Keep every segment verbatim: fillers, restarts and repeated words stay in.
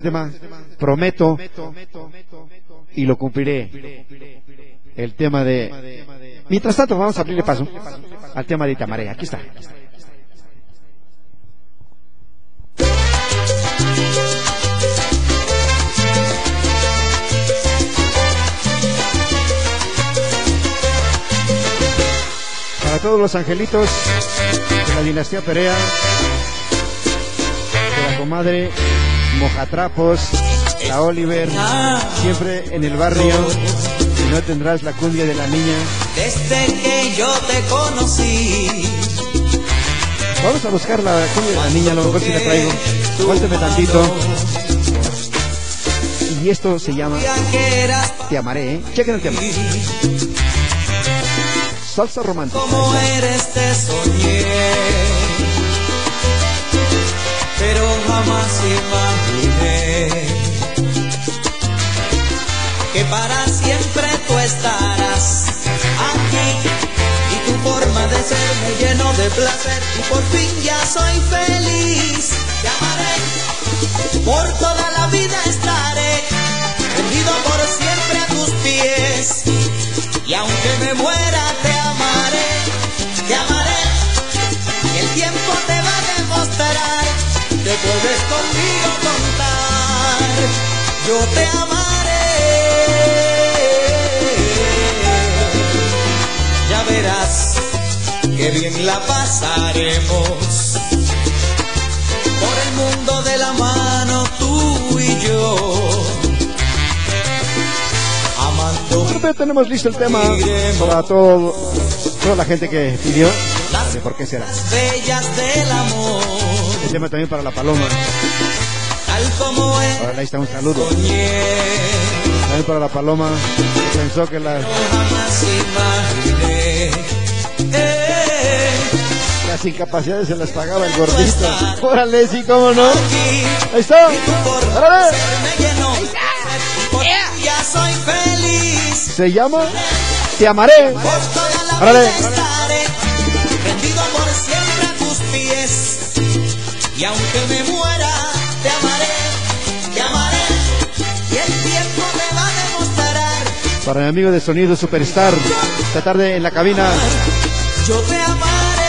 tema, prometo y lo cumpliré. El tema de... Mientras tanto, vamos a abrirle paso al tema de Te amaré. Aquí está. Para todos los angelitos de la dinastía Perea, de la comadre Mojatrapos, la Oliver, siempre en el barrio, y no tendrás la cumbia de la niña. Desde que yo te conocí. Vamos a buscar la cumbia de la niña, a lo mejor si la traigo. Cuénteme tantito. Y esto se llama Te amaré, ¿eh? Chequen el tema. Salsa romántica. Como eres te soñé, pero jamás imaginé que para siempre tú estarás aquí, y tu forma de ser me llenó de placer, y por fin ya soy feliz. Te amaré, por toda la vida estaré, rendido por siempre a tus pies, y aunque me muera te amaré, te amaré, y el tiempo te va a demostrar que puedes conmigo contar. Yo te amaré, ya verás que bien la pasaremos por el mundo de la mano, tú y yo. Amando. Tenemos listo el tema para todo, toda la gente que pidió. ¿De por qué será? Bellas del amor. El tema también para la Paloma. Tal como es. Ahora ahí está un saludo. También para la Paloma. Pensó que la. Jamás imaginé. Eh, Las incapacidades se las pagaba el gordito. Órale, sí, cómo no. Ahí está. Órale. Ya soy feliz. Se llama Te amaré. Órale. Rendido por siempre a tus pies, y aunque me muera te amaré, te amaré, y el tiempo me va a demostrar. Para mi amigo de Sonido Superstar, esta tarde en la cabina. Yo te amaré.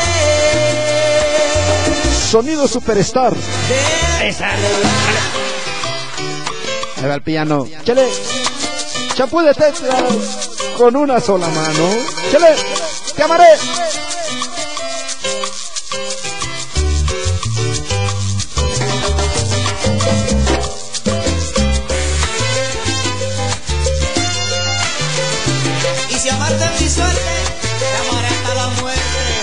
Sonido Superstar. Esa. Ahí va el piano. Chale. Champú de tetra con una sola mano. Chale. Te amaré. Y si amarte es mi suerte, te amaré hasta la muerte.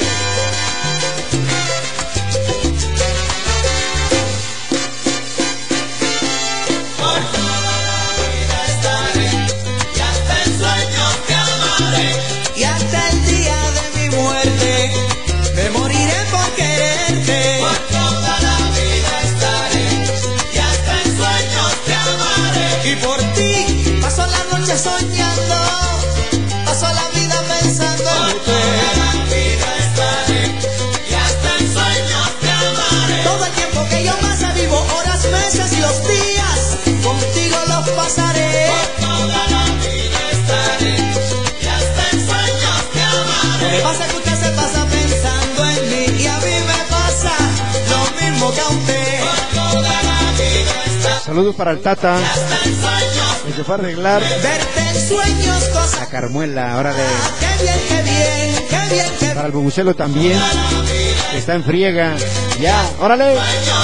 Por toda la vida estaré, y hasta en sueños te amaré, y hasta el día de mi muerte me moriré por quererte. Por toda la vida estaré, y hasta en sueños te amaré, y por ti paso la noche soñando, paso la vida pensando. Por toda la vida estaré, y hasta en sueños te amaré. Todo el tiempo que yo pase vivo, horas, meses y los días, contigo los pasaré. Por toda la vida estaré, y hasta en sueños te amaré. Lo que pasa es que usted se pasa pensando en mí, y a mí me pasa lo mismo que a usted. Por toda la vida estaré. Saludos para el Tata. Y hasta en sueños. Que se fue a arreglar. Verte en sueños, cosas. La Carmuela, órale. Qué bien, qué bien, qué bien, qué bien. Para el Bubucelo también. Que está en friega. Ya, órale.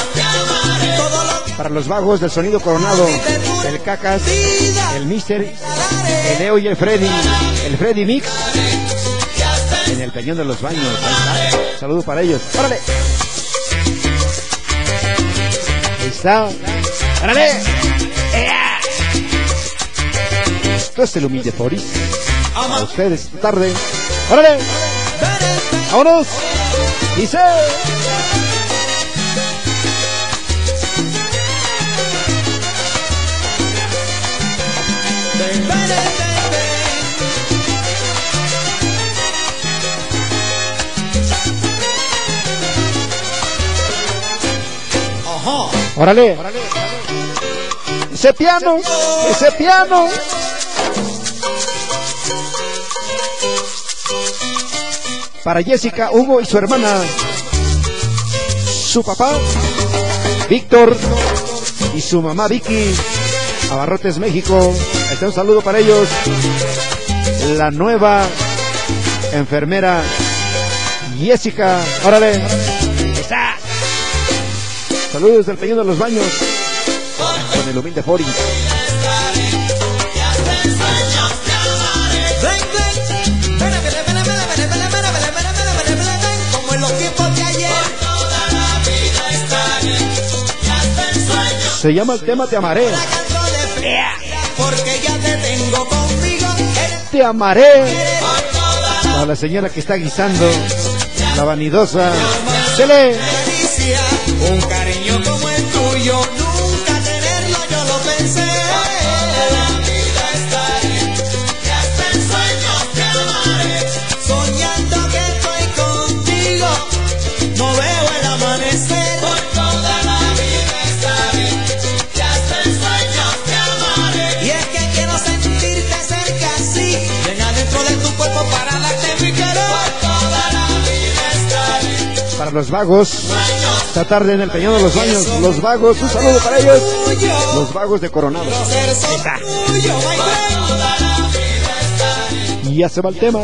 Para los vagos del Sonido Coronado. El Cacas. El Mister. El Leo y el Freddy. El Freddy Mix. En el Peñón de los Baños. Ahí está. Saludos para ellos. Órale. Ahí está. ¡Órale! ¡Ea! Esto es el Humilde Foris. A ustedes esta tarde. ¡Órale! ¡Vámonos! Dice. ¡Órale! ese piano, ese piano. Para Jessica, Hugo y su hermana, su papá, Víctor, y su mamá Vicky, Abarrotes, México. Ahí está un saludo para ellos. La nueva enfermera Jessica, órale. Está. Saludos del Peñón de los Baños con el humilde Fori. Como en los tiempos de ayer. Se llama el tema Te Amaré. Porque ya te tengo conmigo. Te amaré. A la señora que está guisando, la vanidosa. Se lee. Un cariño como el tuyo, nunca tenerlo yo lo pensé. Toda la vida estaré, y hasta en sueños te amaré. Soñando que estoy contigo, no veo el amanecer. Por toda la vida estaré, y hasta en sueños te amaré. Y es que quiero sentirte cerca así, ven adentro de tu cuerpo para darte mi querer. Por toda la vida estaré. Para los vagos, esta tarde en el Peñón de los Baños, los vagos, un saludo para ellos. Los vagos de Coronado. Y ya se va el tema.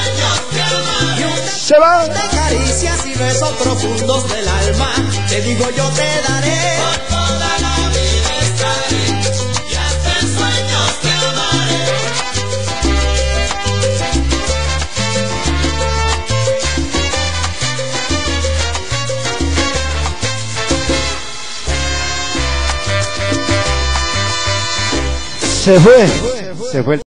Se va. De caricias y besos profundos del alma, te digo yo te daré. Por toda la vida estaré, y hasta en sueños te amaré. Se fue. Se fue el